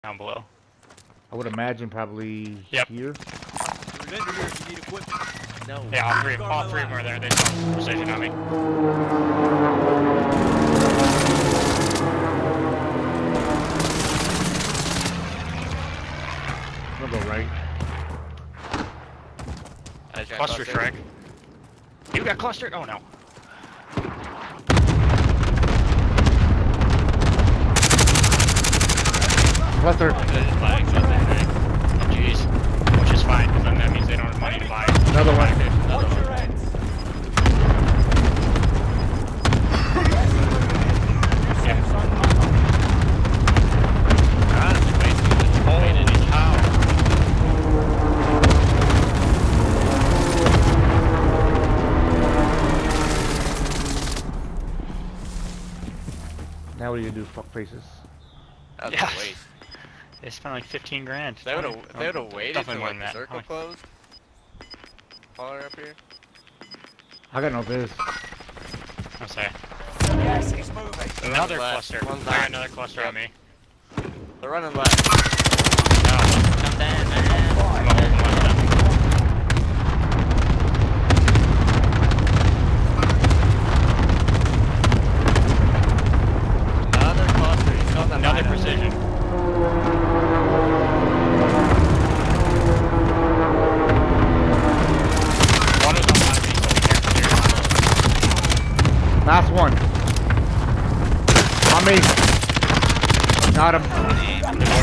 down below. I would imagine probably here. Remember here if you need equipment. No. Yeah, all three of them are there. They saw precision on me. I'll go right. Cluster strike. You got clustered? Oh no. Cluster. Oh jeez. Which is fine, because then that means they don't have money to buy. Another one. Watch your ends. Now what do you do? Fuck faces. That's Yeah. a waste. They spent like 15 grand. They would have waited Definitely till more like than the that. circle closed. While they're up here. I got no biz. I'll say. Yes, he's moving. Another left. cluster. One's I got left. another cluster on me. They're running left. No. Come down, man. I'm holding one of them. Another cluster. He's got Another precision. One was on top of me, so be careful. Last one. On me. Got him.